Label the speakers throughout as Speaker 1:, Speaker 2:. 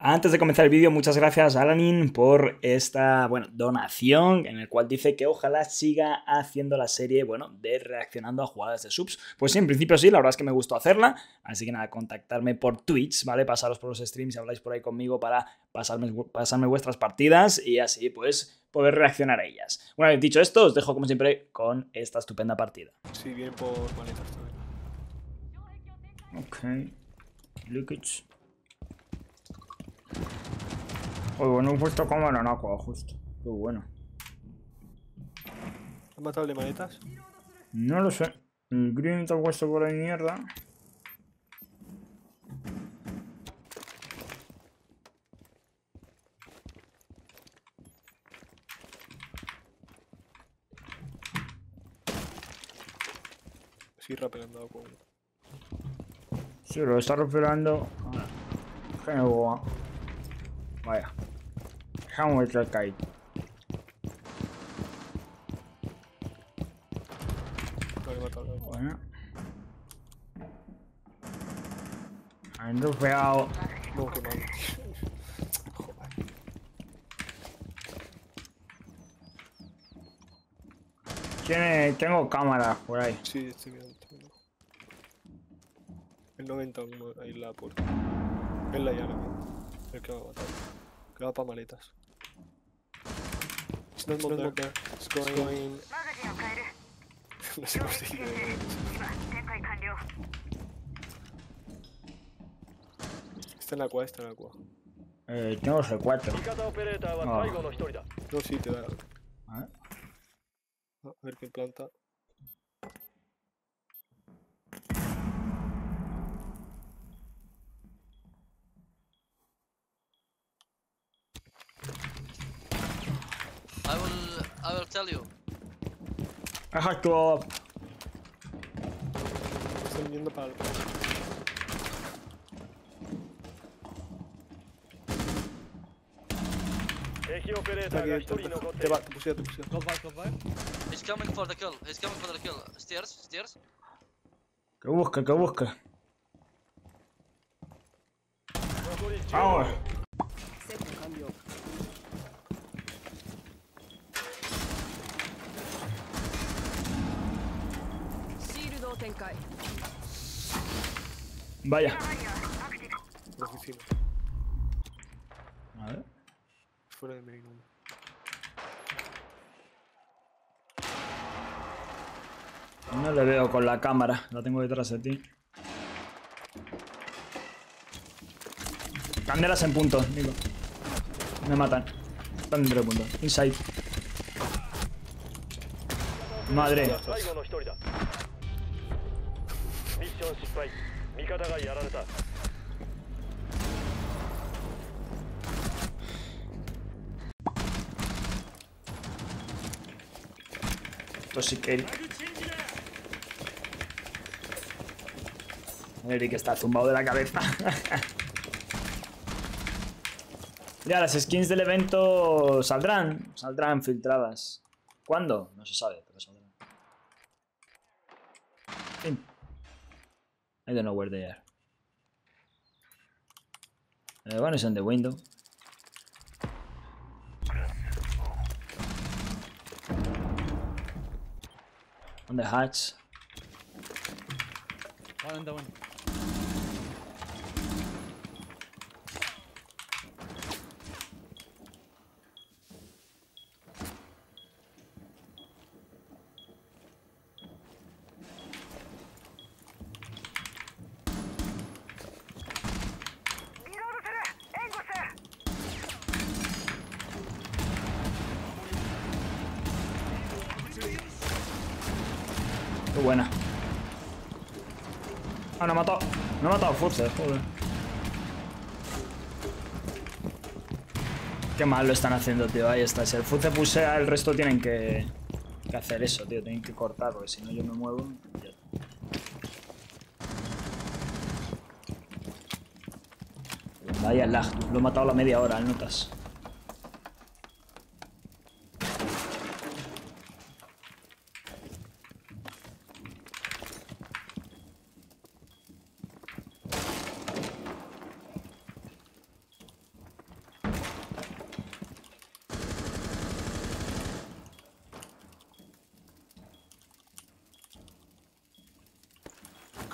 Speaker 1: Antes de comenzar el vídeo, muchas gracias a Alanin por esta donación en el cual dice que ojalá siga haciendo la serie de reaccionando a jugadas de subs. Pues sí, en principio sí, la verdad es que me gustó hacerla, así que nada, contactarme por Twitch, ¿vale? Pasaros por los streams y habláis por ahí conmigo para pasarme vuestras partidas y así pues poder reaccionar a ellas. Una vez dicho esto, os dejo como siempre con esta estupenda partida.
Speaker 2: Sí, bien por maletas también.
Speaker 1: Ok. Leakage. Uy, bueno, he puesto cámara en aqua justo. Qué bueno.
Speaker 2: ¿Has matado de maletas?
Speaker 1: No lo sé. El green te ha puesto por ahí mierda.
Speaker 2: Sí, rapeando con...
Speaker 1: Sí, lo está recuperando. Qué boa. Vaya. Dejamos el caído.
Speaker 2: Vale, he matado.
Speaker 1: Bueno. Han rufeado.
Speaker 2: No, qué mal. Joder.
Speaker 1: Tengo cámaras por ahí.
Speaker 2: Sí, estoy viendo. El 91 ahí en la puerta. Es la llana. El que va a matar. Que va para maletas. It's not there. It's going... No sé cómo se dice. Está en la cueva, está en la cueva.
Speaker 1: Tengo C4.
Speaker 2: No, sí, te da.
Speaker 1: A ver.
Speaker 2: A ver qué planta.
Speaker 3: I will tell you.
Speaker 1: I have to go up.
Speaker 2: Están yendo para el... Te va, te pusea.
Speaker 3: He's coming for the kill. He's coming for the kill. Stairs.
Speaker 1: Que busque. Vamos. Vaya.
Speaker 2: La oficina.
Speaker 1: A ver.
Speaker 2: Fuera de main 1.
Speaker 1: No le veo con la cámara. La tengo detrás de ti. Candelas en punto, Nico. Me matan. Están dentro de punto. Inside. Madre. Esto sí que... Eric está zumbado de la cabeza. Ya, las skins del evento saldrán filtradas. ¿Cuándo? No se sabe, pero saldrán. I don't know where they are. One is on the window. On the hatch.
Speaker 4: One on the window.
Speaker 1: Qué buena. Ah, no ha matado. No ha matado Furce, joder. Qué mal lo están haciendo, tío. Ahí está. Si el Furce pusea, el resto tienen que hacer eso, tío. Tienen que cortar, porque si no yo me muevo. Vaya lag. Lo he matado a la media hora, notas.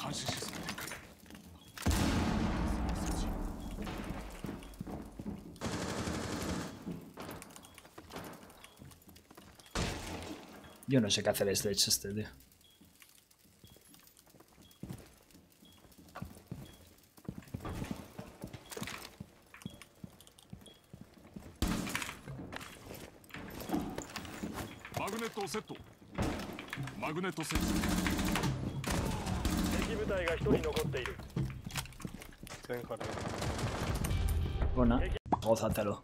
Speaker 1: Yo no sé qué hacer este tío.
Speaker 2: Tienen jardín.
Speaker 1: Bueno, gózatelo.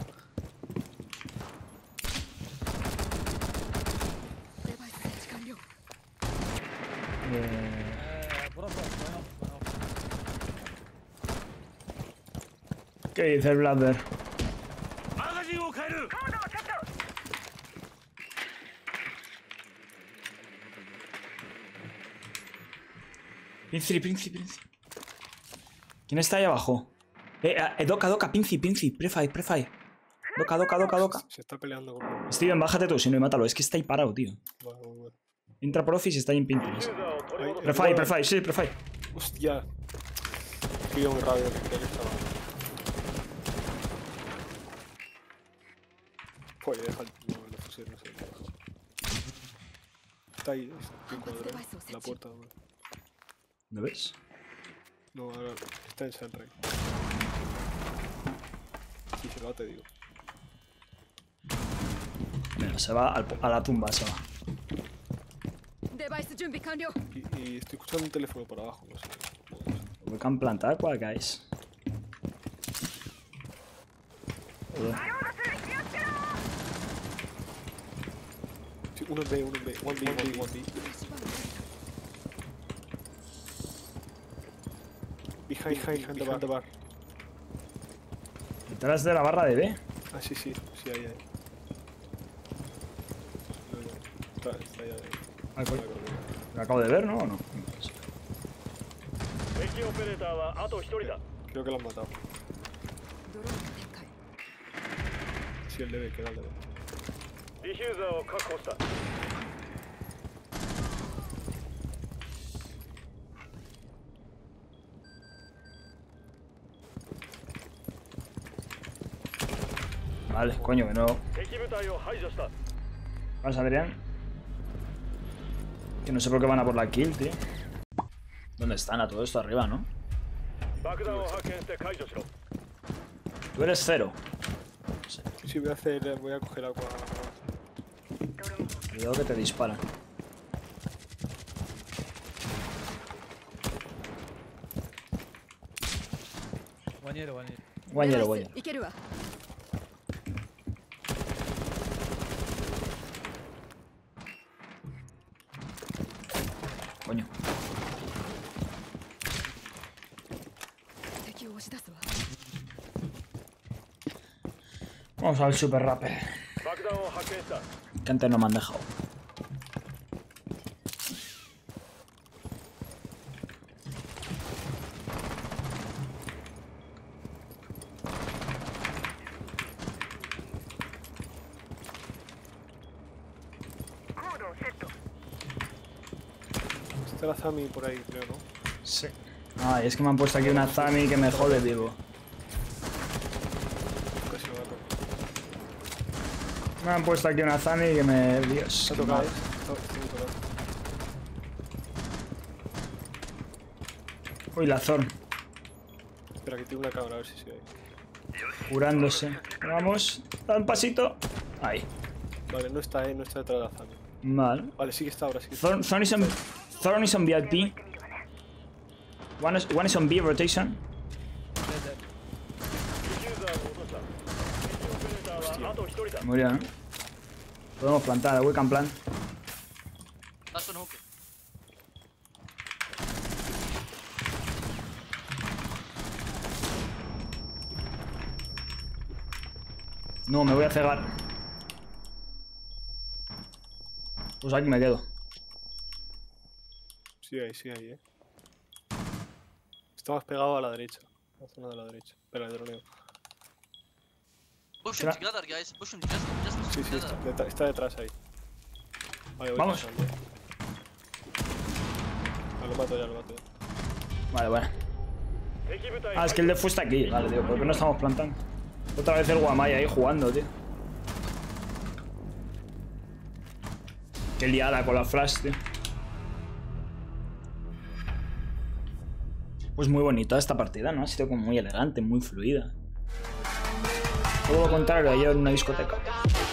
Speaker 1: ¿Qué dice el Blader? Príncipe. ¿Quién está ahí abajo? Doca, Pinci, prefire. Doca.
Speaker 2: Se está peleando con...
Speaker 1: Steven, bájate tú, si no, y mátalo. Es que está ahí parado, tío.
Speaker 2: Vale.
Speaker 1: Entra por office y está ahí en Pinterest.
Speaker 2: Ahí,
Speaker 1: Prefire, sí, prefire.
Speaker 2: Hostia. Pido muy rápido que él estaba. Joder, deja el fusil, no sé. Está ahí, está en cuadro, la puerta. Hombre.
Speaker 1: ¿Lo ves?
Speaker 2: No, ahora está en Sunray. Si se va, te digo.
Speaker 1: Mira, se va a la tumba, se va.
Speaker 2: Y estoy escuchando un teléfono por abajo, no sé.
Speaker 1: We can plant aqua, guys. Joder.
Speaker 2: Sí, uno en B, 1B. Behind the bar.
Speaker 1: Detrás de la barra de B.
Speaker 2: Ah, sí, ahí. Está ahí.
Speaker 1: Ay, coño. Lo acabo de ver, ¿no? ¿O no?
Speaker 2: Creo que lo han matado. Sí, el DB, queda el DB.
Speaker 1: Vale, coño, que no. ¿Vas, Adrián? Que no sé por qué van a por la kill, tío. ¿Dónde están? A todo esto arriba, ¿no? Tú eres 0.
Speaker 2: Sí, voy a coger agua.
Speaker 1: Cuidado que te disparan. Guañero. Coño. Vamos al super rapper. Que antes no me han dejado.
Speaker 2: Está la Zami por ahí, creo, ¿no?
Speaker 1: Sí. Ay, es que me han puesto aquí una Zami que me jode vivo.
Speaker 2: Casi lo mato.
Speaker 1: Me han puesto aquí una Zami que me... Dios.
Speaker 2: Se ha
Speaker 1: qué
Speaker 2: tocado,
Speaker 1: mal.
Speaker 2: Está muy tocado.
Speaker 1: Uy, la Zorn.
Speaker 2: Espera, que tengo una cámara, a ver si sigue ahí.
Speaker 1: Curándose. Vamos. Da un pasito. Ahí.
Speaker 2: Vale, no está detrás de la Zami.
Speaker 1: Vale.
Speaker 2: Vale, sí que está ahora, sí que está.
Speaker 1: Thorn is on VIP. One is on B rotation. Murió, ¿no? Podemos plantar, we can plant.
Speaker 3: Last one hook.
Speaker 1: No, me voy a cegar. Pues aquí me quedo.
Speaker 2: Sí, ahí, Está más pegado a la derecha. A la zona de la derecha. Espera, el droneo.
Speaker 3: Push him together, guys. Push him just
Speaker 2: Sí,
Speaker 3: together.
Speaker 2: está detrás ahí. Vale, voy
Speaker 1: Vamos.
Speaker 2: pasando. Ah, lo mato ya.
Speaker 1: Vale, bueno. Ah, es que el defu está aquí. Vale, tío, ¿por qué no estamos plantando? Otra vez el Guamai ahí jugando, tío. Qué liada con la flash, tío. Pues muy bonita esta partida, ¿no? Ha sido como muy elegante, muy fluida. Todo lo contrario, ayer en una discoteca.